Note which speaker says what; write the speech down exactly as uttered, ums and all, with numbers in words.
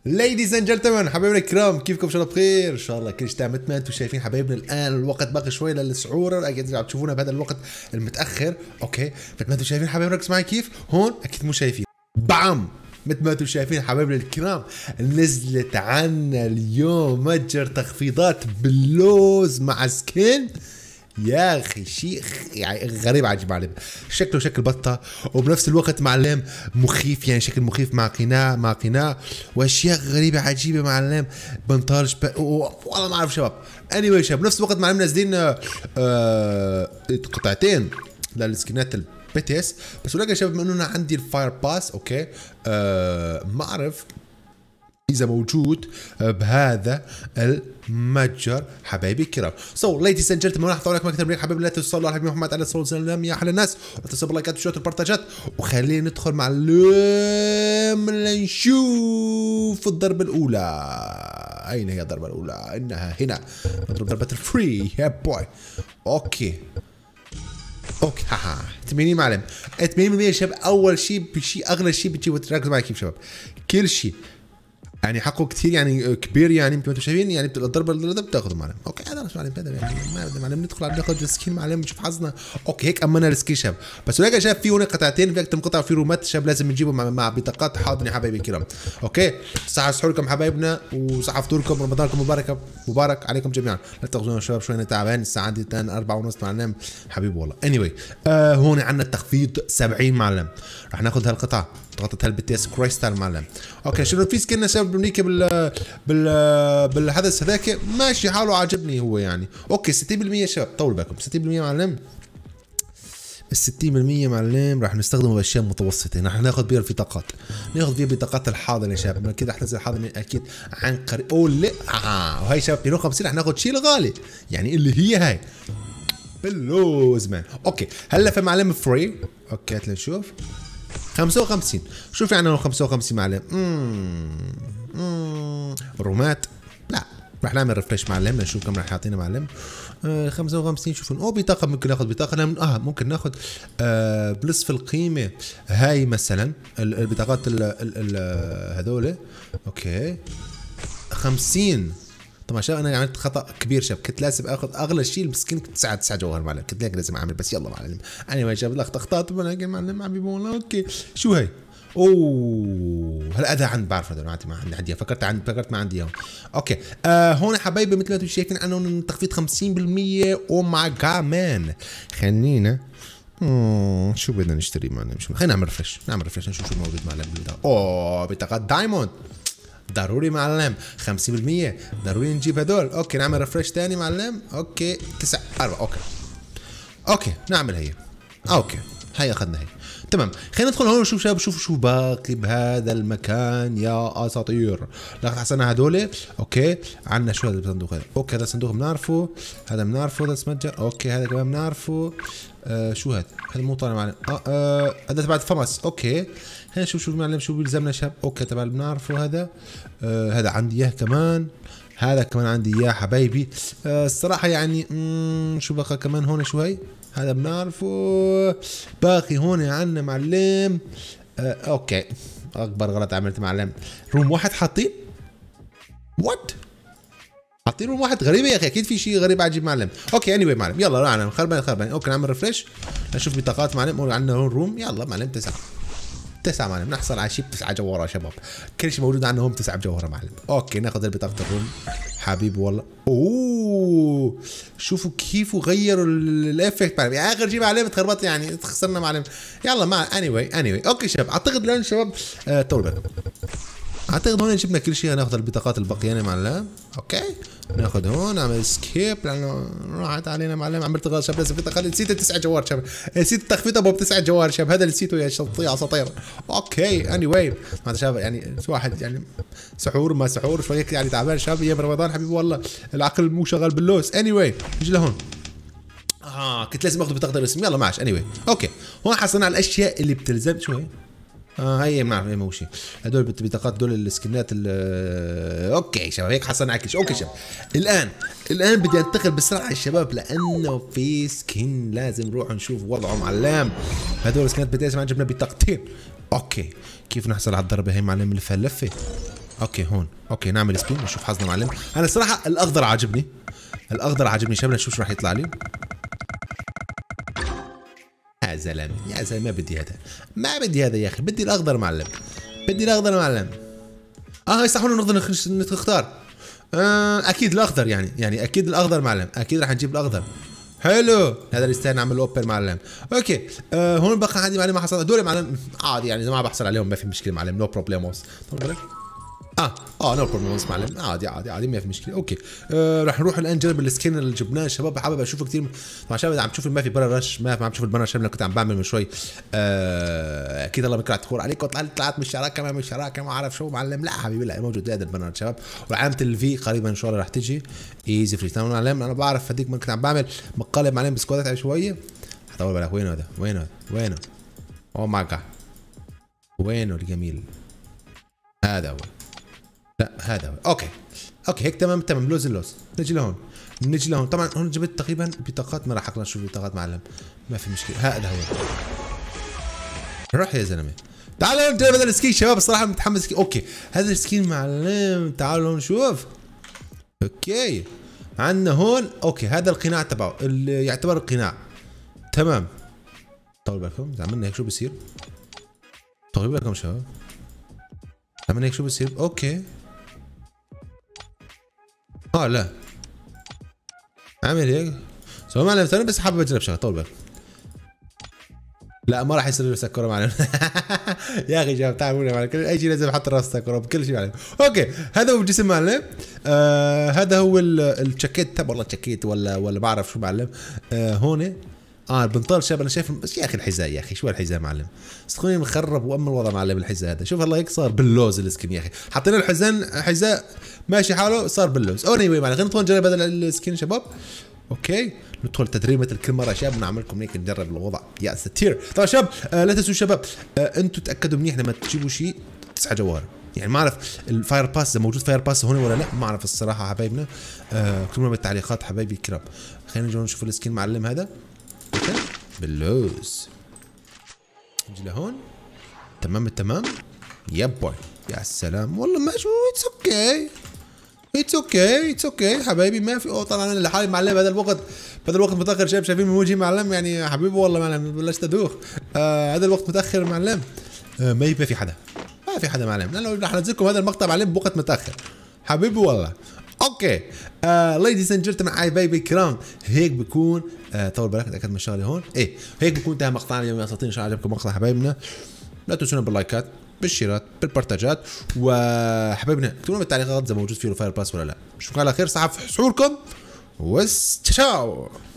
Speaker 1: ليديز اند جنتلمان حبايبنا الكرام، كيفكم؟ ان شاء الله بخير، ان شاء الله كل شيء تمام. مثل ما انتم شايفين حبايبنا الان الوقت باقي شوي للسحور، اكيد عم تشوفونا بهذا الوقت المتاخر. اوكي مثل ما انتم شايفين حبايبنا، ركز معي كيف هون، اكيد مو شايفين بعم. مثل ما انتم شايفين حبايبنا الكرام، نزلت عنا اليوم متجر تخفيضات باللوز مع سكين. يا اخي شيء يعني غريب عجيب عليه، شكله شكل بطه وبنفس الوقت معلم مخيف، يعني شكل مخيف مع قناع مع قناع واشياء غريبه عجيبه معلم. بنطال شب... والله ما اعرف شباب. اني anyway شباب، بنفس الوقت معلم نازلين آه... قطعتين للسكنات البيتس. بس ولكن شباب بما انه انا عندي الفاير باس، اوكي آه... ما اعرف إذا موجود بهذا المتجر حبايبي الكرام. سو ليديز اند جنتلمان، راح اطول لكم اكثر من هيك حبايبي. لا توصلوا على محمد عليه الصلاه والسلام يا احلى الناس، وتسيبوا لايكات وشيرات وبارتاجات، وخلينا ندخل معلم لنشوف الضربه الاولى. اين هي الضربه الاولى؟ انها هنا، نضرب ضربه الفري يا بوي. اوكي اوكي ها ثمانين معلم، ثمانين بالمية شباب. اول شيء بشيء اغلى شيء بتجيبوا، ركزوا معي كيف شباب، كل شيء يعني حقه كثير يعني كبير، يعني مثل ما انتم شايفين يعني الضربه اللي بتاخذه معلم. اوكي هذا مش معلم، هذا يعني ما بدنا معلم ندخل على ناخذ السكين معلم نشوف حظنا. اوكي هيك امنا السكين شباب. بس ولكن شايف في هنا قطعتين، في اكثر من قطعه، في رومات شباب لازم نجيبهم مع, مع بطاقات حاضنه حبايبي الكرام. اوكي صحة سحوركم حبايبنا، وصحة فطوركم، رمضانكم مبارك مبارك عليكم جميعا. لا تاخذونا شباب شوي، انا تعبان، الساعه عندي الان أربعة ونص معلم حبيبي والله. اني anyway. آه هون عندنا التخفيض سبعين معلم، رح ناخذ هالقطعه ضغطت هالبتيس كريستال معلم. اوكي شنو في سكننا شباب بنيكي بال بال بالحدث هذاك ماشي حاله، عاجبني هو يعني. اوكي ستين بالمية شباب، طولوا بالكم ستين بالمية معلم. ال ستين بالمية معلم راح نستخدمه باشياء متوسطه، راح ناخذ بيها البطاقات، ناخذ بيها بطاقات الحاضنه يا شباب. كذا رح ننزل حاضنه اكيد عن قريب. اوه لا آه. وهي شباب مئتين وخمسين رح ناخذ شيء الغالي يعني اللي هي هاي باللوز مان. اوكي هلا في معلم فري. اوكي هات نشوف خمسة وخمسين. شوف يعني خمسة وخمسين معلم. اممم رومات لا، رح نعمل ريفرش معلم نشوف كم رح يعطينا معلم. آه خمسة وخمسين. شوفوا او بطاقه ممكن ناخذ بطاقه من اه ممكن ناخذ آه بنصف القيمه هاي مثلا البطاقات هذول. اوكي خمسين. طبعا شباب انا عملت خطا كبير شباب، كنت لازم اخذ اغلى شيء المسكين، كنت تسعة تسعة جوهر معلم، كنت هيك لازم اعمل. بس يلا معلم انا ما شباب لك اخطات معلم حبيبي والله. اوكي شو هي؟ اوه هلا هذا عند بعرف هذا ما عندي ما عندي عندي فكرت عند فكرت ما عندي اياهم. اوكي آه هون حبايبي مثل ما انتم شايفين انه تخفيض خمسين بالمية. او ماي جاد مان. خلينا اممم شو بدنا نشتري معلم؟ شو خلينا نعمل ريفرش نعمل ريفرش نشوف شو موجود معلم. اوه بطاقات دايموند ضروري معلم خمسين بالمية، ضروري نجيب هدول. اوكي نعمل ريفرش ثاني معلم. اوكي تسعة أربعة. اوكي اوكي نعمل هي. اوكي هي اخذنا هي تمام. خلينا ندخل هون ونشوف شباب، شوف شو باقي بهذا المكان يا اساطير. لقد حصلنا هدول. اوكي عندنا شو هذا الصندوق هذا؟ اوكي هذا الصندوق بنعرفه، هذا بنعرفه، هذا متجر. اوكي هذا كمان بنعرفه. آه شو هذا؟ هذا مو طالع معنا. اه, آه هذا تبع الفمس. اوكي خلينا نشوف شو معلم شو بيلزمنا شباب. اوكي تبع بنعرفه هذا. آه هذا عندي اياه كمان، هذا كمان عندي اياه حبايبي. آه الصراحه يعني مم شو بقى كمان هون؟ شو هي؟ هذا بنعرفه. باقي هون عندنا معلم. آه اوكي اكبر غلط عملت معلم، روم واحد حاطين وات؟ حاطين روم واحد؟ غريبه يا اخي، اكيد في شيء غريب عجيب معلم. اوكي اني anyway معلم يلا معلم خربان خربان. اوكي نعمل ريفرش نشوف بطاقات معلم. عندنا هون روم يلا معلم تسعة تسعة معلم، نحصل على شيء بتسعة جوهرة شباب، كل شيء موجود عندنا هون بتسعة جوهرة معلم. اوكي ناخذ بطاقة الروم حبيبي والله. اوه شوفوا كيف غيروا الافكت معلم، يعني اخر شيء معلم تخربط يعني خسرنا معلم. يلا مع اني واي اني واي. اوكي شباب اعتقد الان شباب آه طول بالكم، اعتقد هون جبنا كل شيء. ناخذ البطاقات البقيانه معلم. اوكي ناخذ هون نعمل سكيب لانه راحت علينا معلم. عملت غلط شباب، لازم بطاقه نسيت تسعة جوار شباب، نسيت التخفيض ابو بتسعة جوار شباب، هذا اللي نسيته يا شطيع اساطير. اوكي اني واي هذا شباب يعني واحد يعني سحور ما سحور شوي يعني تعبان شباب، ايام رمضان حبيبي والله العقل مو شغال باللوز. اني واي نجي لهون. اه كنت لازم اخذ بطاقه الرسم. يلا ماشي اني واي. اوكي هون حصلنا على الاشياء اللي بتلزم. شو هي؟ اه هي ما بعرف مو شيء، هدول بطاقات دول السكنات. اوكي شباب هيك حصلنا على كل شيء. اوكي شباب الان الان بدي انتقل بسرعه يا شباب لانه في سكن لازم نروح نشوف وضعه معلم. هدول سكنات بديس ما جبنا بطاقتين. اوكي كيف نحصل على الضربه هي معلم اللي فيها اللفه؟ اوكي هون، اوكي نعمل سبين نشوف حظنا معلم. انا الصراحه الاخضر عاجبني، الاخضر عاجبني شباب، نشوف شو راح يطلع لي. يا زلمه يا زلمه ما بدي هذا، ما بدي هذا يا اخي، بدي الاخضر معلم، بدي الاخضر معلم. اه صح هون نقدر نختار. آه اكيد الاخضر يعني، يعني اكيد الاخضر معلم، اكيد راح نجيب الاخضر. حلو هذا اللي يستاهل نعمل اوبن معلم. اوكي آه هون بقى عندي معلم ما حصل دول معلم عادي يعني، اذا ما بحصل عليهم ما في مشكله معلم، نو بروبليموس. اه اه نو بروبليموس معلم، عادي عادي عادي ما في مشكله. اوكي آه راح نروح الان نجرب السكين اللي جبناه شباب، حابب اشوفه كثير. طبعا شباب عم تشوف ما في برا رش، ما عم تشوف البنر شباب اللي كنت عم بعمل من شوي. آه اكيد الله بكره تخور عليك وطلعت طلعت من الشراكه ما من الشراكه ما اعرف شو معلم. لا حبيبي لا موجود هذا البنر شباب، وعلامه الفي قريبا ان شاء الله راح تجي ايزي فري تايم معلم. انا بعرف هذيك ما كنت عم بعمل مقالب معلم بسكوادات على شويه. حطول بالك وين هذا وين هذا وينه؟ اوه ماي جاد وينه الجميل؟ هذا هو، لا هذا هو. اوكي اوكي هيك تمام تمام. لوز اللوز نجي لهون، نجي لهون. طبعا هون جبت تقريبا بطاقات، ما راح اقدر اشوف بطاقات معلم، ما في مشكله. هذا هو، روح يا زلمه. تعالوا نجرب هذا السكين شباب، الصراحه متحمس. اوكي هذا السكين معلم، تعالوا نشوف. اوكي عندنا هون اوكي هذا القناع تبعه اللي يعتبر القناع. تمام طول بالكم، اذا عملنا هيك شو بصير؟ طول بالكم شباب، عملنا هيك شو بصير؟ اوكي اه لا عامل هيك سو معلم ثاني، بس حابب اجرب شغله. طول بالك لا ما راح يصير سكر معلم. يا اخي شباب تعالوا معلم، اي شيء لازم احط راس سكر بكل شيء معلم. اوكي هذا هو الجسم معلم. آه هذا هو الجاكيت تبع، والله جاكيت ولا ولا بعرف شو معلم. آه هون اه البنطال شباب انا شايف، بس يا اخي الحذاء يا اخي شو الحذاء معلم، صدقوني مخرب وام الوضع معلم الحذاء هذا. شوف الله هيك صار باللوز السكين يا اخي، حطينا الحزن حذاء ماشي حاله صار باللوز. اني واي معلم خلينا ندخل نجرب هذا السكين شباب. اوكي ندخل تدريب مثل كل مره شباب، نعمل لكم هيك نجرب الوضع يا ستير. طبعا شباب آه لا تنسوا شباب آه انتم تاكدوا منيح لما تجيبوا شيء تسعة جوهر. يعني ما اعرف الفاير باس اذا موجود فاير باس هون ولا لا، ما اعرف الصراحه حبايبنا. آه اكتبوا لنا بالتعليقات حبايبي الكرام. خلينا نجي نشوف السكين معلم هذا. اوكي باللوز نجي لهون تمام التمام. يا بوي يا سلام والله ما شو اتس اوكي اتس اوكي اتس اوكي حبايبي ما في. اوه طبعا انا لحالي معلم هذا الوقت، بهذا الوقت متاخر شايف شايفين من وجهي معلم يعني حبيبي والله معلم بلشت ادوخ. آه هذا الوقت متاخر معلم. آه ما يبقى في حدا، ما في حدا معلم، لانه رح انزل لكم هذا المقطع معلم بوقت متاخر حبيبي والله. اوكي ليديز اند جنتلمان حبايبي الكرام، هيك بكون آه طول بالك اتاكد من الشغله هون. ايه هيك بكون انتهى مقطعنا اليوم يا اساطير. ان شاء الله عجبكم مقطع حبايبنا، لا تنسونا باللايكات بالشيرات بالبارتاجات، وحبايبنا اكتبوا لنا بالتعليقات اذا موجود فيه فاير باس ولا لا. اشوفكم على خير، صحة في سحوركم، وتشاو.